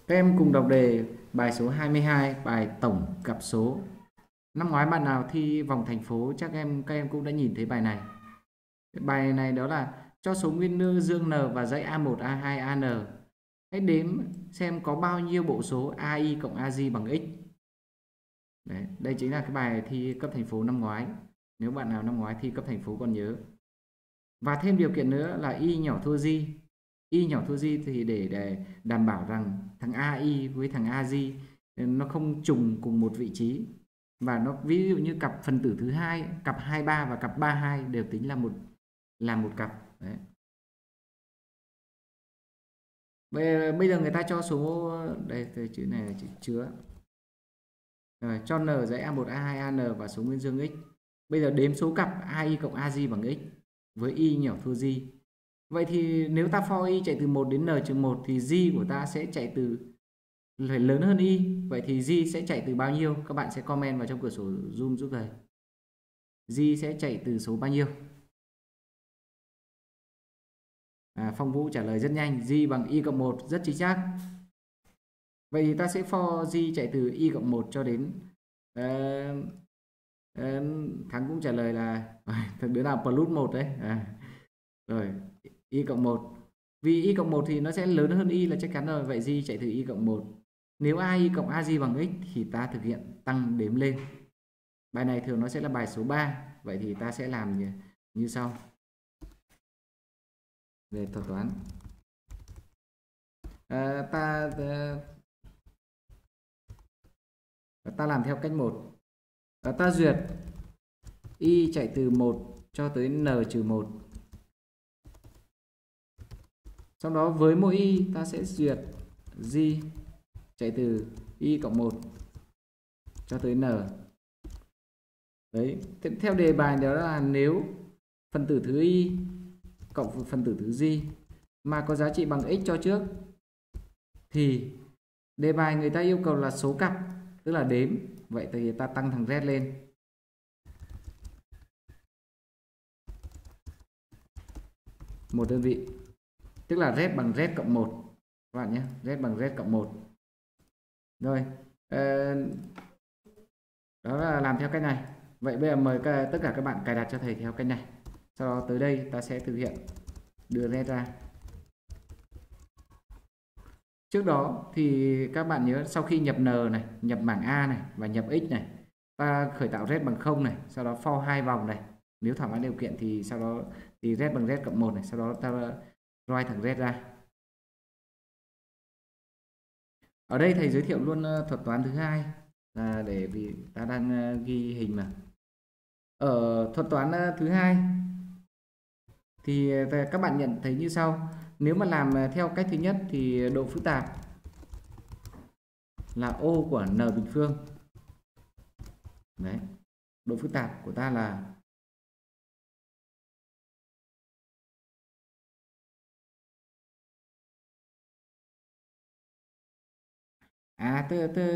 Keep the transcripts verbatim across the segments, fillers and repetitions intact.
Các em cùng đọc đề bài số hai mươi hai, bài tổng cấp số. Năm ngoái bạn nào thi vòng thành phố chắc em các em cũng đã nhìn thấy bài này. Bài này đó là cho số nguyên nơ dương n và dãy a một, a hai, an. Hãy đếm xem có bao nhiêu bộ số ai cộng az bằng x. Đấy, đây chính là cái bài thi cấp thành phố năm ngoái. Nếu bạn nào năm ngoái thi cấp thành phố còn nhớ. Và thêm điều kiện nữa là y nhỏ thua di. Y nhỏ thua di thì để, để đảm bảo rằng thằng ai với thằng az nó không trùng cùng một vị trí, và nó ví dụ như cặp phần tử thứ hai, cặp hai ba và cặp ba hai đều tính là một là một cặp. Đấy. Bây, bây giờ người ta cho số đây, đây chữ này là chữ chứa. Rồi, cho n dãy a một, a hai, an và số nguyên dương x. Bây giờ đếm số cặp ai cộng az bằng x với y nhỏ thua di. Vậy thì nếu ta for y chạy từ một đến n trừ một thì g của ta sẽ chạy từ phải lớn hơn y. Vậy thì g sẽ chạy từ bao nhiêu? Các bạn sẽ comment vào trong cửa sổ Zoom giúp thầy. G sẽ chạy từ số bao nhiêu? À, Phong Vũ trả lời rất nhanh. G bằng y cộng một, rất chính xác. Vậy thì ta sẽ for g chạy từ y cộng một cho đến uh, uh, Thắng cũng trả lời là đứa nào plus một đấy. À, rồi y cộng một. Vì y cộng một thì nó sẽ lớn hơn y là chắc chắn rồi. Vậy g chạy từ y cộng một. Nếu ai cộng az bằng x thì ta thực hiện tăng đếm lên. Bài này thường nó sẽ là bài số ba. Vậy thì ta sẽ làm như, như sau. Về thuật toán. À, ta, ta ta làm theo cách một. À, ta duyệt y chạy từ một cho tới n trừ một. Sau đó với mỗi y ta sẽ duyệt g chạy từ y cộng một cho tới n. Đấy, theo đề bài đó là nếu phần tử thứ y cộng phần tử thứ g mà có giá trị bằng x cho trước thì đề bài người ta yêu cầu là số cặp, tức là đếm. Vậy thì ta tăng thằng z lên. Một đơn vị. Tức là z bằng z cộng một. Các bạn nhé, z bằng z cộng một. Rồi, ờ, đó là làm theo cách này. Vậy bây giờ mời các, tất cả các bạn cài đặt cho thầy theo cách này. Sau đó tới đây ta sẽ thực hiện đưa z ra. Trước đó thì các bạn nhớ sau khi nhập n này, nhập bảng a này và nhập x này, ta khởi tạo z bằng không này, sau đó for hai vòng này. Nếu thỏa mãn điều kiện thì sau đó thì z bằng z cộng một này, sau đó ta roi thằng z ra. Ở đây thầy giới thiệu luôn thuật toán thứ hai là để vì ta đang ghi hình mà. Ở thuật toán thứ hai thì các bạn nhận thấy như sau. Nếu mà làm theo cách thứ nhất thì độ phức tạp là ô của n bình phương. Đấy. Độ phức tạp của ta là à từ từ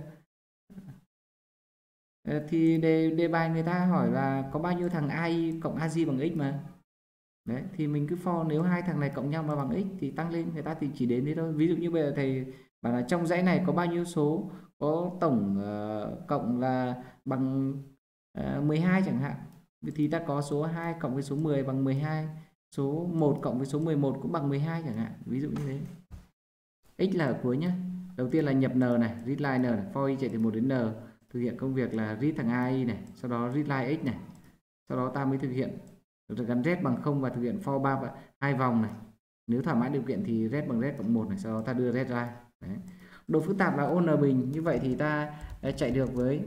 thì đề đề bài người ta hỏi là có bao nhiêu thằng ai cộng az bằng x mà. Đấy, thì mình cứ for nếu hai thằng này cộng nhau mà bằng x thì tăng lên, người ta thì chỉ đến thế thôi. Ví dụ như bây giờ thầy bảo là trong dãy này có bao nhiêu số, có tổng uh, cộng là bằng uh, mười hai chẳng hạn, thì ta có số hai cộng với số mười bằng mười hai, số một cộng với số mười một cũng bằng mười hai chẳng hạn, ví dụ như thế. X là ở cuối nhé. Đầu tiên là nhập n này, readline n này, for y chạy từ một đến n, thực hiện công việc là read thằng ai này, sau đó readline x này, sau đó ta mới thực hiện gắn z bằng không và thực hiện for ba và hai vòng này. Nếu thỏa mãn điều kiện thì z bằng z cộng một này, sau đó ta đưa z ra. Đấy. Độ phức tạp là ô n bình, như vậy thì ta chạy được với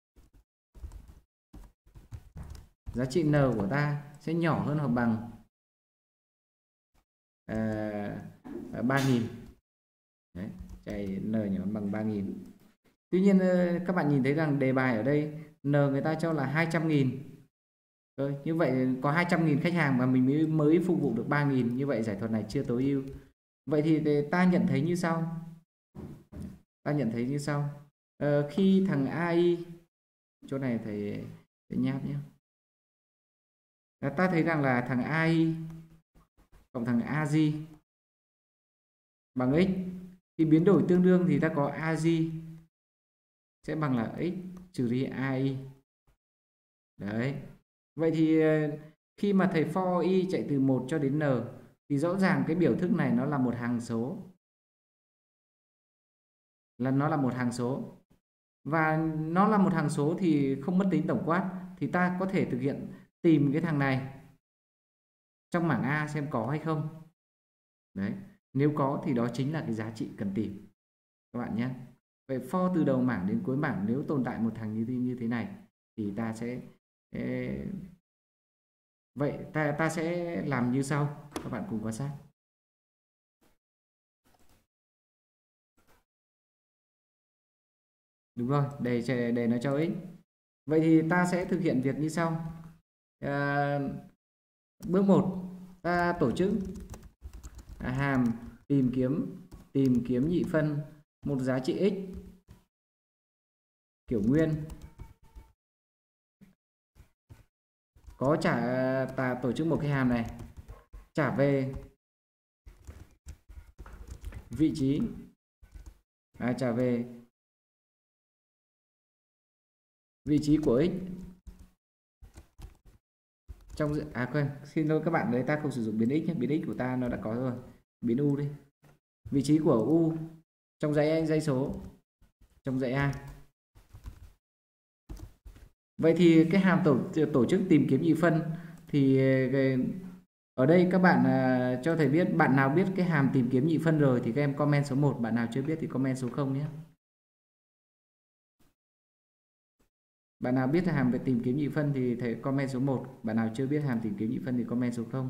giá trị n của ta sẽ nhỏ hơn hoặc bằng uh, ba nghìn. Đấy, chạy n nhỏ bằng ba nghìn. Tuy nhiên các bạn nhìn thấy rằng đề bài ở đây n người ta cho là hai trăm nghìn. Rồi, như vậy có hai trăm nghìn khách hàng mà mình mới, mới phục vụ được ba nghìn. Như vậy giải thuật này chưa tối ưu. Vậy thì ta nhận thấy như sau. Ta nhận thấy như sau. Ờ, khi thằng ai, chỗ này thầy, thầy nháp nhé. Ta thấy rằng là thằng ai cộng thằng az bằng x Thì biến đổi tương đương thì ta có a gi sẽ bằng là x trừ đi ai. Đấy. Vậy thì khi mà thầy for y chạy từ một cho đến n thì rõ ràng cái biểu thức này nó là một hằng số. Là nó là một hằng số. Và nó là một hằng số thì không mất tính tổng quát, thì ta có thể thực hiện tìm cái thằng này trong mảng A xem có hay không. Đấy, nếu có thì đó chính là cái giá trị cần tìm các bạn nhé. Vậy for từ đầu mảng đến cuối mảng, nếu tồn tại một thằng như thế, như thế này thì ta sẽ vậy ta ta sẽ làm như sau, các bạn cùng quan sát. Đúng rồi, để để nó cho x. Vậy thì ta sẽ thực hiện việc như sau. À, bước một, ta tổ chức à, hàm tìm kiếm tìm kiếm nhị phân một giá trị x kiểu nguyên có trả. Ta tổ chức một cái hàm này trả về vị trí à, trả về vị trí của x trong à quên, xin lỗi các bạn, đấy ta không sử dụng biến x nhé, biến x của ta nó đã có rồi, biến u đi, vị trí của u trong dãy dãy số trong dãy A. Vậy thì cái hàm tổ tổ chức tìm kiếm nhị phân thì ở đây các bạn uh, cho thầy biết, bạn nào biết cái hàm tìm kiếm nhị phân rồi thì các em comment số một, bạn nào chưa biết thì comment số không nhé. Bạn nào biết hàm về tìm kiếm nhị phân thì thầy comment số một, bạn nào chưa biết hàm tìm kiếm nhị phân thì comment số không.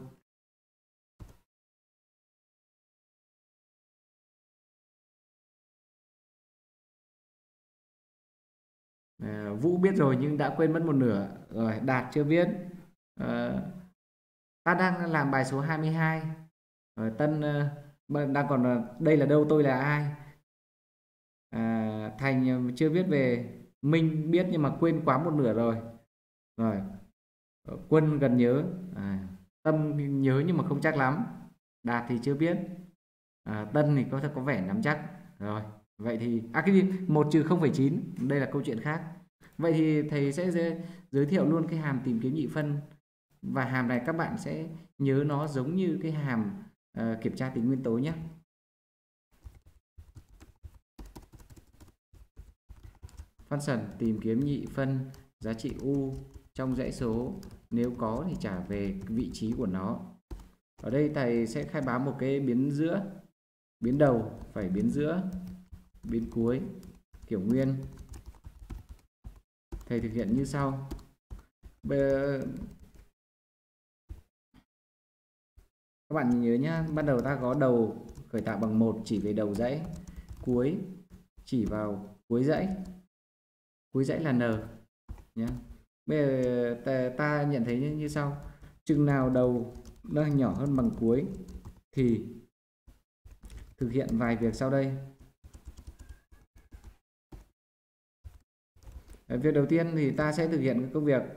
À, Vũ biết rồi nhưng đã quên mất một nửa rồi. Đạt chưa biết. à, Ta đang làm bài số hai mươi hai rồi. Tân uh, đang còn uh, đây là đâu, tôi là ai. à, Thành chưa biết về. Minh biết nhưng mà quên quá một nửa rồi. Rồi Quân gần nhớ. à, Tâm nhớ nhưng mà không chắc lắm. Đạt thì chưa biết. à, Tân thì có thể có vẻ nắm chắc rồi. Vậy thì à cái gì một trừ không phẩy chín, đây là câu chuyện khác. Vậy thì thầy sẽ giới thiệu luôn cái hàm tìm kiếm nhị phân, và hàm này các bạn sẽ nhớ nó giống như cái hàm uh, kiểm tra tính nguyên tố nhé. Function tìm kiếm nhị phân giá trị u trong dãy số, nếu có thì trả về vị trí của nó. Ở đây thầy sẽ khai báo một cái biến giữa, biến đầu phải biến giữa, biến cuối kiểu nguyên. Thầy thực hiện như sau. Bây giờ các bạn nhớ nhá, ban đầu ta có đầu khởi tạo bằng một chỉ về đầu dãy, cuối chỉ vào cuối dãy, cuối dãy là n nhé. Bây giờ ta, ta nhận thấy như, như sau. Chừng nào đầu nó nhỏ hơn bằng cuối thì thực hiện vài việc sau đây. Việc đầu tiên thì ta sẽ thực hiện cái công việc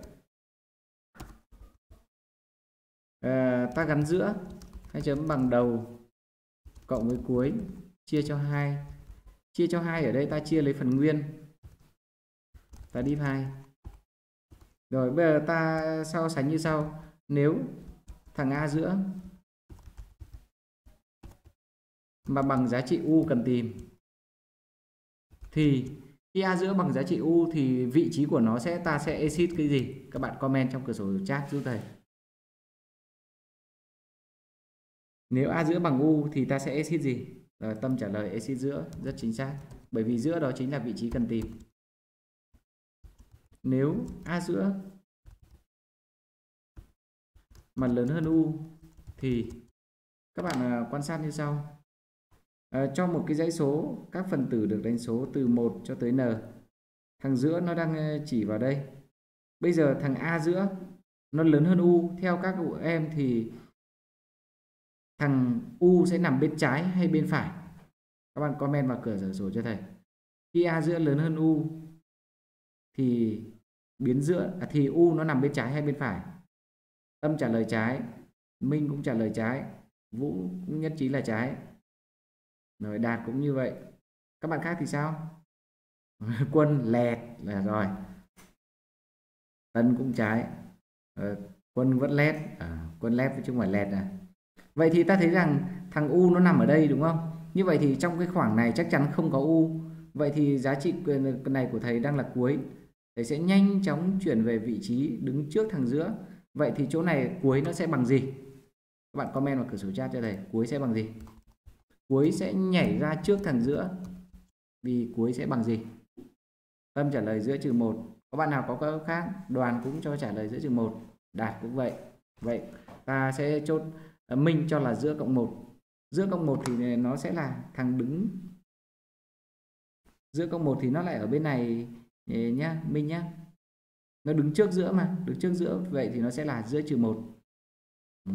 à, ta gắn giữa hai chấm bằng đầu cộng với cuối chia cho hai. Chia cho hai ở đây ta chia lấy phần nguyên, ta div hai. Rồi bây giờ ta so sánh như sau. Nếu thằng A giữa mà bằng giá trị u cần tìm thì khi A giữa bằng giá trị u thì vị trí của nó sẽ ta sẽ exit cái gì? Các bạn comment trong cửa sổ chat giúp thầy. Nếu A giữa bằng u thì ta sẽ exit gì? Rồi, Tâm trả lời exit giữa, rất chính xác. Bởi vì giữa đó chính là vị trí cần tìm. Nếu A giữa mà lớn hơn u thì các bạn quan sát như sau. À, cho một cái dãy số, các phần tử được đánh số từ một cho tới n. Thằng giữa nó đang chỉ vào đây. Bây giờ thằng A giữa nó lớn hơn u. Theo các em thì thằng u sẽ nằm bên trái hay bên phải? Các bạn comment vào cửa sổ cho thầy. Khi A giữa lớn hơn u thì biến giữa à, thì u nó nằm bên trái hay bên phải? Tâm trả lời trái, Minh cũng trả lời trái, Vũ cũng nhất trí là trái. Rồi Đạt cũng như vậy. Các bạn khác thì sao? Quân lẹt là rồi. Tân cũng trái. Ờ, Quân vẫn lét. À, Quân lét chứ không phải lẹt à. Vậy thì ta thấy rằng thằng U nó nằm ở đây đúng không? Như vậy thì trong cái khoảng này chắc chắn không có U. Vậy thì giá trị này của thầy đang là cuối. Thầy sẽ nhanh chóng chuyển về vị trí đứng trước thằng giữa. Vậy thì chỗ này cuối nó sẽ bằng gì? Các bạn comment vào cửa sổ chat cho thầy. Cuối sẽ bằng gì? Cuối sẽ nhảy ra trước thằng giữa. Vì cuối sẽ bằng gì? Tâm trả lời giữa trừ một. Có bạn nào có câu khác? Đoàn cũng cho trả lời giữa trừ một. Đạt cũng vậy. Vậy ta sẽ chốt Minh cho là giữa cộng một. Giữa cộng một thì nó sẽ là thằng đứng. Giữa cộng một thì nó lại ở bên này nhá, Minh nhá. Nó đứng trước giữa mà, đứng trước giữa, vậy thì nó sẽ là giữa trừ một. Ừ.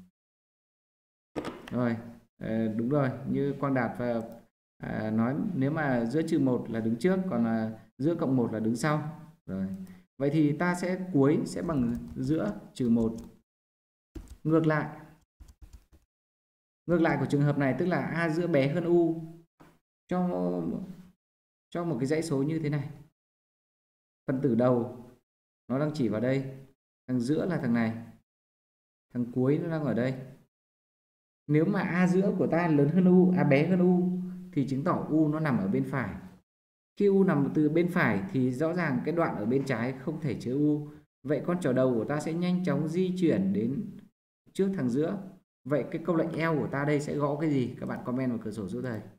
Rồi, à, đúng rồi, như Quang Đạt và à, nói nếu mà giữa trừ một là đứng trước, còn là giữa cộng một là đứng sau. Rồi. Vậy thì ta sẽ cuối sẽ bằng giữa trừ một. Ngược lại. Ngược lại của trường hợp này tức là A giữa bé hơn U. Cho cho một cái dãy số như thế này. Phần tử đầu nó đang chỉ vào đây, thằng giữa là thằng này, thằng cuối nó đang ở đây. Nếu mà A giữa của ta lớn hơn U, A bé hơn U thì chứng tỏ U nó nằm ở bên phải. Khi U nằm từ bên phải thì rõ ràng cái đoạn ở bên trái không thể chứa U. Vậy con trỏ đầu của ta sẽ nhanh chóng di chuyển đến trước thằng giữa. Vậy cái câu lệnh eo của ta đây sẽ gõ cái gì? Các bạn comment vào cửa sổ giúp thầy.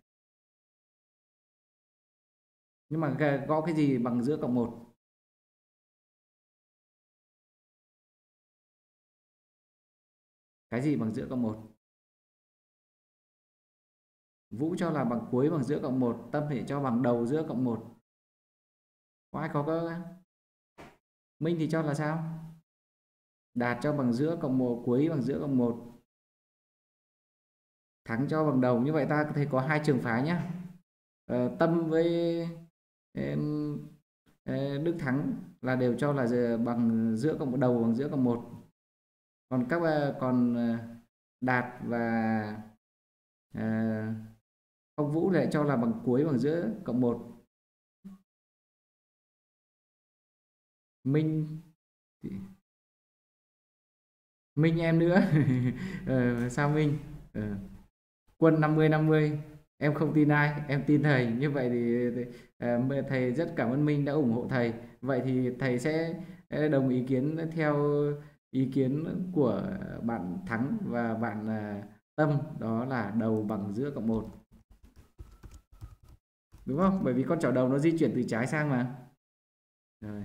Nhưng mà gõ cái gì bằng giữa cộng một? Cái gì bằng giữa cộng một? Vũ cho là bằng cuối bằng giữa cộng một. Tâm thì cho bằng đầu giữa cộng một. Có ai có cơ? Minh thì cho là sao? Đạt cho bằng giữa cộng một, cuối bằng giữa cộng một. Thắng cho bằng đầu. Như vậy ta có thể có hai trường phái nhé. Ờ, Tâm với Đức Thắng là đều cho là bằng giữa cộng đầu bằng giữa cộng một. Còn các còn Đạt và à, ông Vũ lại cho là bằng cuối bằng giữa cộng một. Minh Minh em nữa. ờ, sao Minh? ờ. Quân năm mươi năm mươi. Em không tin ai, em tin thầy. Như vậy thì, thì uh, thầy rất cảm ơn Minh đã ủng hộ thầy. Vậy thì thầy sẽ đồng ý kiến theo ý kiến của bạn Thắng và bạn uh, Tâm, đó là đầu bằng giữa cộng một. Đúng không? Bởi vì con trỏ đầu nó di chuyển từ trái sang mà. Rồi.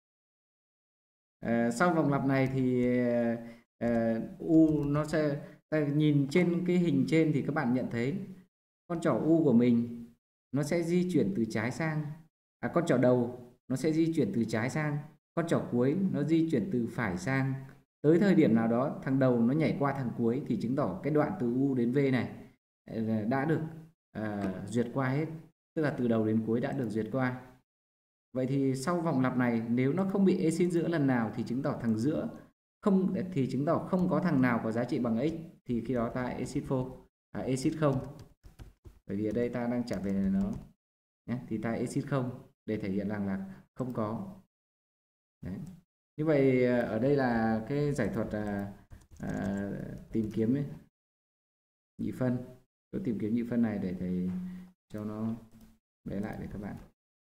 À, sau vòng lặp này thì à, U nó sẽ ta nhìn trên cái hình trên thì các bạn nhận thấy con trỏ U của mình nó sẽ di chuyển từ trái sang, à, con trỏ đầu nó sẽ di chuyển từ trái sang, con trỏ cuối nó di chuyển từ phải sang. Tới thời điểm nào đó thằng đầu nó nhảy qua thằng cuối thì chứng tỏ cái đoạn từ U đến V này đã được à, duyệt qua hết, tức là từ đầu đến cuối đã được duyệt qua. Vậy thì sau vòng lặp này nếu nó không bị exit giữa lần nào thì chứng tỏ thằng giữa không, thì chứng tỏ không có thằng nào có giá trị bằng x, thì khi đó ta exit phô, à, exit không. Bởi vì ở đây ta đang trả về nó nhé, thì ta exit không để thể hiện rằng là không có. Đấy. Như vậy ở đây là cái giải thuật à, à, tìm kiếm ấy, nhị phân. Tôi tìm kiếm nhị phân này để thầy cho nó bé lại để các bạn.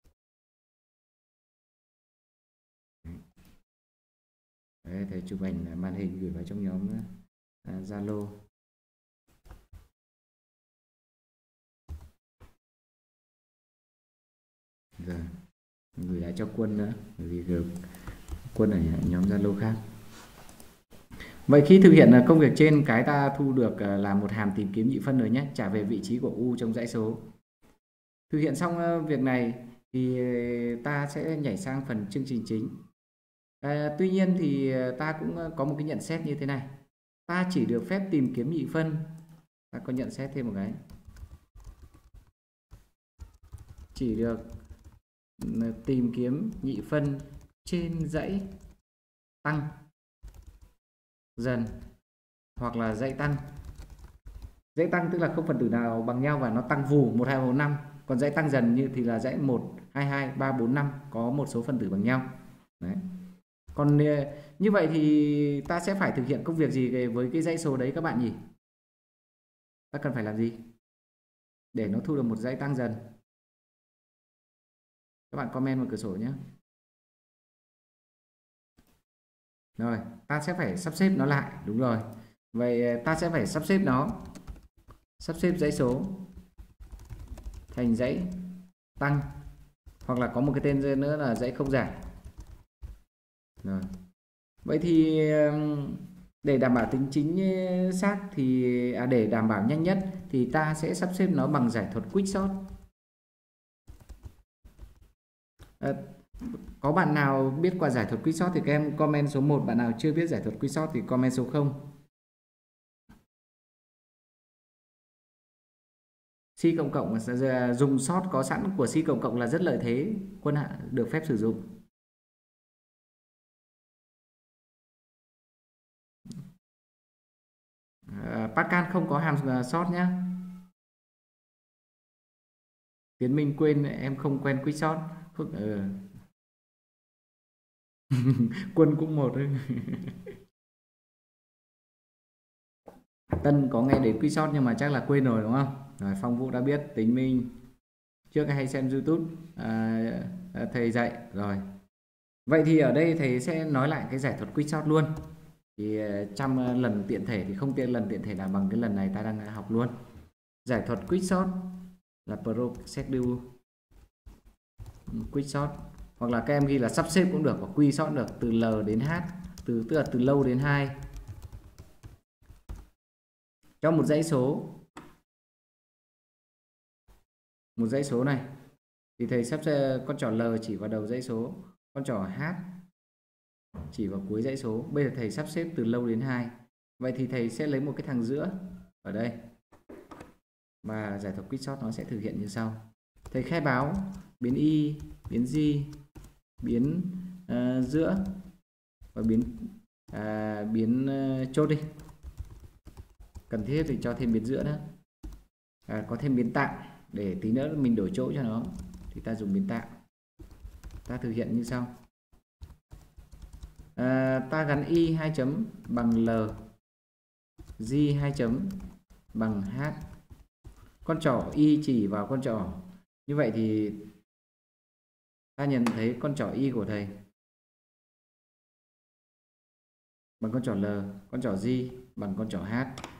Đấy, thầy chụp ảnh màn hình gửi vào trong nhóm Zalo. À, rồi gửi lại cho Quân nữa, bởi vì Quân ở nhóm Zalo khác. Vậy khi thực hiện công việc trên, cái ta thu được là một hàm tìm kiếm nhị phân rồi nhé, trả về vị trí của U trong dãy số. Thực hiện xong việc này thì ta sẽ nhảy sang phần chương trình chính. À, tuy nhiên thì ta cũng có một cái nhận xét như thế này, ta chỉ được phép tìm kiếm nhị phân. Ta có nhận xét thêm một cái, chỉ được tìm kiếm nhị phân trên dãy tăng dần hoặc là dãy tăng Dãy tăng tức là không phần tử nào bằng nhau và nó tăng vù một, hai, ba, năm. Còn dãy tăng dần như thì là dãy một, hai, hai, ba, bốn, năm có một số phần tử bằng nhau. Đấy. Còn như vậy thì ta sẽ phải thực hiện công việc gì với cái dãy số đấy các bạn nhỉ? Ta cần phải làm gì để nó thu được một dãy tăng dần? Các bạn comment vào cửa sổ nhé. Rồi, ta sẽ phải sắp xếp nó lại, đúng rồi. Vậy ta sẽ phải sắp xếp nó, sắp xếp dãy số thành dãy tăng, hoặc là có một cái tên nữa là dãy không giảm. Rồi. Vậy thì để đảm bảo tính chính xác thì à, để đảm bảo nhanh nhất thì ta sẽ sắp xếp nó bằng giải thuật quicksort. À, có bạn nào biết qua giải thuật quicksort thì các em comment số một, bạn nào chưa biết giải thuật quicksort thì comment số không. Si cộng cộng dùng sort có sẵn của si cộng cộng là rất lợi thế, Quân Hạ được phép sử dụng. À, Pascal không có hàm sort nhé. Tiến Minh quên em không quen quicksort. Ừ. Quân cũng một. Tân có nghe đến quicksort nhưng mà chắc là quên rồi đúng không? Rồi, Phong Vũ đã biết. Tính Minh trước hay xem YouTube à, thầy dạy rồi. Vậy thì ở đây thầy sẽ nói lại cái giải thuật quicksort luôn. Thì trăm lần tiện thể thì không tiện lần tiện thể nào bằng cái lần này ta đang học luôn. Giải thuật quicksort là procedure quicksort, hoặc là các em ghi là sắp xếp cũng được, hoặc quy sort được, từ L đến H, từ tức là từ lâu đến hai. Cho một dãy số, một dãy số này thì thầy sắp xếp con trỏ L chỉ vào đầu dãy số, con trỏ H chỉ vào cuối dãy số. Bây giờ thầy sắp xếp từ lâu đến hai. Vậy thì thầy sẽ lấy một cái thằng giữa ở đây và giải thuật quicksort nó sẽ thực hiện như sau. Thầy khai báo biến y, biến g, biến uh, giữa và biến uh, biến uh, chốt đi. Cần thiết thì cho thêm biến giữa nữa. À, có thêm biến tạm để tí nữa mình đổi chỗ cho nó thì ta dùng biến tạm. Ta thực hiện như sau. À, ta gắn y hai chấm bằng L, g hai chấm bằng H. Con trỏ y chỉ vào con trỏ. Như vậy thì ta nhận thấy con trỏ y của thầy bằng con trỏ L, con trỏ G bằng con trỏ H.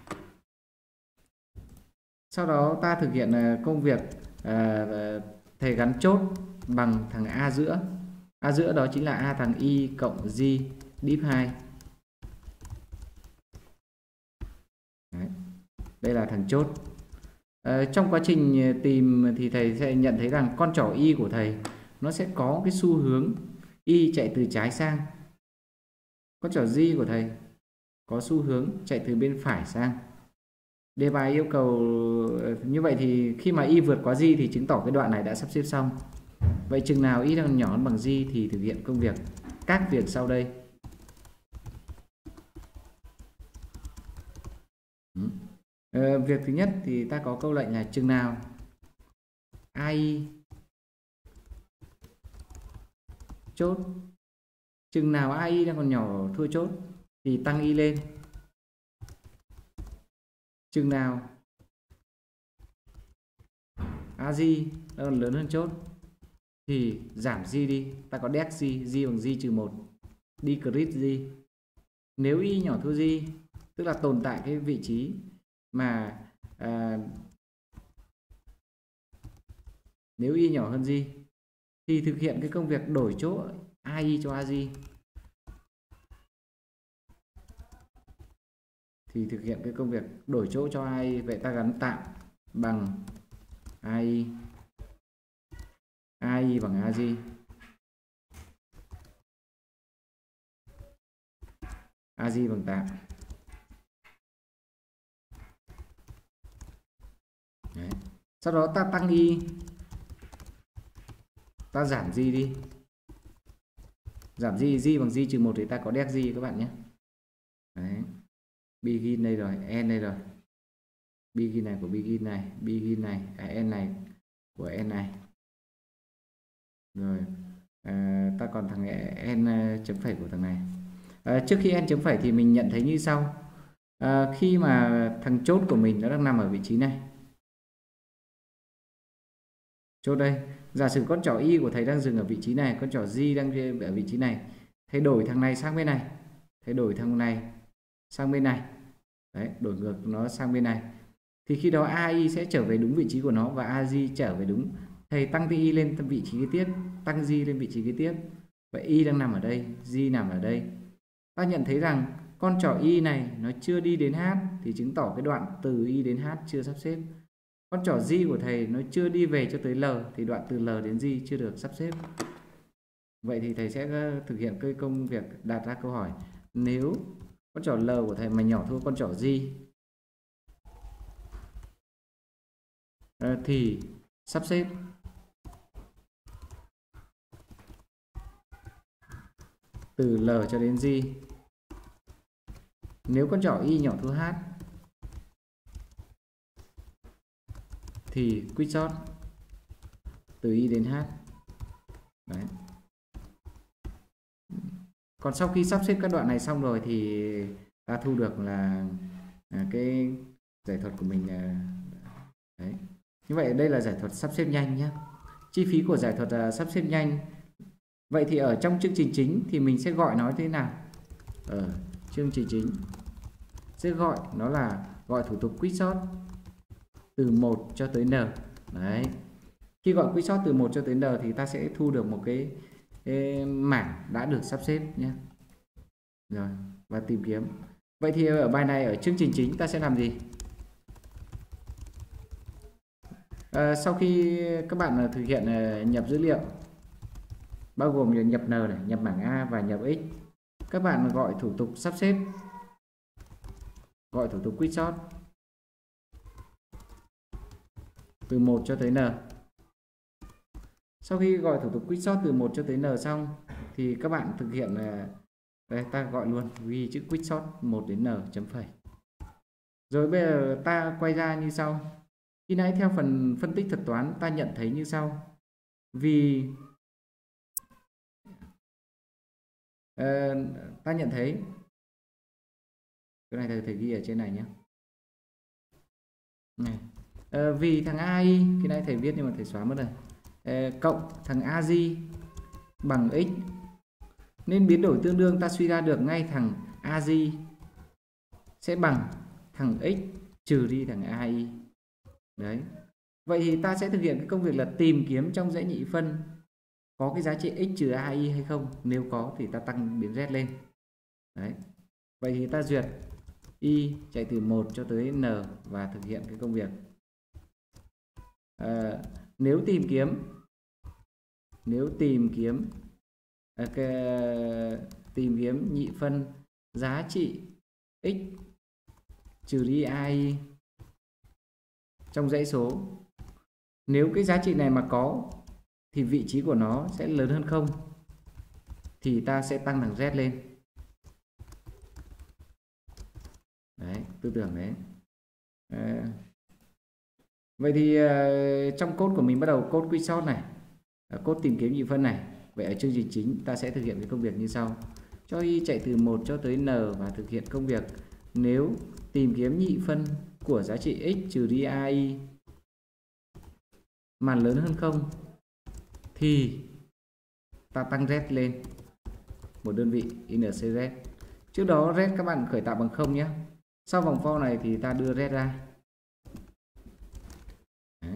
Sau đó ta thực hiện công việc à, thầy gắn chốt bằng thằng A giữa. A giữa đó chính là A thằng Y cộng G div hai. Đấy. Đây là thằng chốt. À, trong quá trình tìm thì thầy sẽ nhận thấy rằng con trỏ Y của thầy nó sẽ có cái xu hướng Y chạy từ trái sang. Con trỏ G của thầy có xu hướng chạy từ bên phải sang. Đề bài yêu cầu như vậy thì khi mà y vượt quá g thì chứng tỏ cái đoạn này đã sắp xếp xong. Vậy chừng nào y đang nhỏ hơn bằng g thì thực hiện công việc các việc sau đây. Ờ, việc thứ nhất thì ta có câu lệnh là chừng nào ai chốt, chừng nào ai đang còn nhỏ thua chốt thì tăng y lên. Chừng nào a gi lớn hơn chốt thì giảm g đi. Ta có dec g, g bằng g trừ một, decrease g. Nếu y nhỏ thua g, tức là tồn tại cái vị trí mà à, nếu y nhỏ hơn g thì thực hiện cái công việc đổi chỗ ai cho a gi. Thì thực hiện cái công việc đổi chỗ cho ai. Vậy ta gắn tạm bằng ai ai bằng a gi. A gi bằng tạm. Đấy. Sau đó ta tăng y, ta giảm g đi. Giảm g, g bằng g trừ một thì ta có dec g các bạn nhé. Đấy. Begin đây rồi, end đây rồi. begin này của begin này, begin này, à, n này của n này. Rồi à, ta còn thằng n chấm phẩy của thằng này. À, trước khi n chấm phẩy thì mình nhận thấy như sau. À, khi mà thằng chốt của mình nó đang nằm ở vị trí này, chốt đây, giả sử con trỏ y của thầy đang dừng ở vị trí này, con trỏ G đang ở vị trí này, thầy đổi thằng này sang bên này, thầy đổi thằng này sang bên này, đấy, đổi ngược nó sang bên này, thì khi đó a i sẽ trở về đúng vị trí của nó và a gi trở về đúng. Thầy tăng ti lên vị trí kế tiếp, tăng G lên vị trí kế tiếp. Vậy y đang nằm ở đây, G nằm ở đây. Ta nhận thấy rằng con trỏ y này nó chưa đi đến h, thì chứng tỏ cái đoạn từ y đến h chưa sắp xếp. Con trỏ G của thầy nó chưa đi về cho tới L, thì đoạn từ L đến G chưa được sắp xếp. Vậy thì thầy sẽ thực hiện cái công việc đặt ra câu hỏi, nếu con trỏ L của thầy mà nhỏ thua con trỏ G thì sắp xếp từ L cho đến G. Nếu con trỏ y nhỏ thua h thì quick short từ y đến h. Đấy. Còn sau khi sắp xếp các đoạn này xong rồi thì ta thu được là cái giải thuật của mình. Đấy. Như vậy đây là giải thuật sắp xếp nhanh nhé. Chi phí của giải thuật là sắp xếp nhanh. Vậy thì ở trong chương trình chính thì mình sẽ gọi nó thế nào? Ở chương trình chính sẽ gọi nó là gọi thủ tục quick short từ một cho tới n. Đấy. Khi gọi quick short từ một cho tới n thì ta sẽ thu được một cái, cái mảng đã được sắp xếp nhé. Rồi, và tìm kiếm. Vậy thì ở bài này ở chương trình chính ta sẽ làm gì? À, sau khi các bạn thực hiện nhập dữ liệu bao gồm nhập n này, nhập mảng A và nhập x, các bạn gọi thủ tục sắp xếp, gọi thủ tục quick short từ một cho tới n. Sau khi gọi thủ tục quick short từ một cho tới n xong thì các bạn thực hiện, đây ta gọi luôn, ghi chữ quick short một đến n chấm phẩy. Rồi bây giờ ta quay ra như sau. Khi nãy theo phần phân tích thuật toán ta nhận thấy như sau. Vì uh, ta nhận thấy cái này thầy, thầy ghi ở trên này nhé. Này. Uh, vì thằng a i, cái này thầy viết nhưng mà thầy xóa mất rồi, uh, cộng thằng a gi bằng x, nên biến đổi tương đương ta suy ra được ngay thằng a gi sẽ bằng thằng x trừ đi thằng a i. Đấy. Vậy thì ta sẽ thực hiện cái công việc là tìm kiếm trong dãy nhị phân có cái giá trị x trừ a i hay không. Nếu có thì ta tăng biến z lên. Đấy. Vậy thì ta duyệt y chạy từ một cho tới n và thực hiện cái công việc. À, nếu tìm kiếm nếu tìm kiếm à, cái, tìm kiếm nhị phân giá trị x trừ đi a i trong dãy số, nếu cái giá trị này mà có thì vị trí của nó sẽ lớn hơn không, thì ta sẽ tăng thằng z lên. Đấy, tư tưởng đấy. À, vậy thì uh, trong code của mình bắt đầu code quick short này, uh, code tìm kiếm nhị phân này. Vậy ở chương trình chính ta sẽ thực hiện cái công việc như sau. Cho y chạy từ một cho tới n và thực hiện công việc nếu tìm kiếm nhị phân của giá trị x trừ đi a i mà lớn hơn không thì ta tăng z lên một đơn vị incz. Trước đó z các bạn khởi tạo bằng không nhé. Sau vòng for này thì ta đưa z ra. Đấy.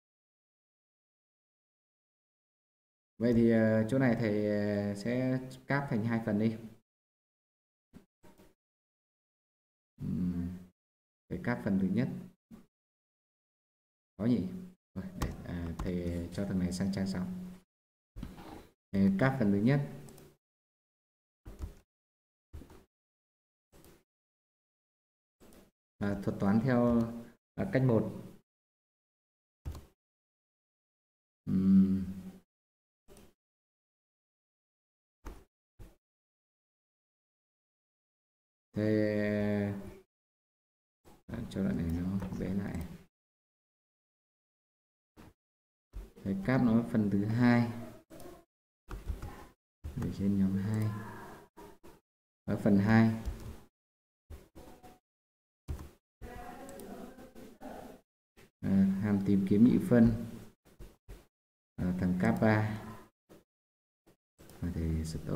Vậy thì uh, chỗ này thầy uh, sẽ cáp thành hai phần đi. Uhm. Thầy cáp phần thứ nhất. Có nhỉ? Rồi, để à, thầy cho thằng này sang trang sau. Thầy cáp phần thứ nhất. À, thuật toán theo à, cách một. Uhm. Thế à, cho đoạn này nó bé lại. Cái cáp nó phần thứ hai ở trên nhóm hai. Ở phần hai à, hàm tìm kiếm nhị phân à, thằng kappa thì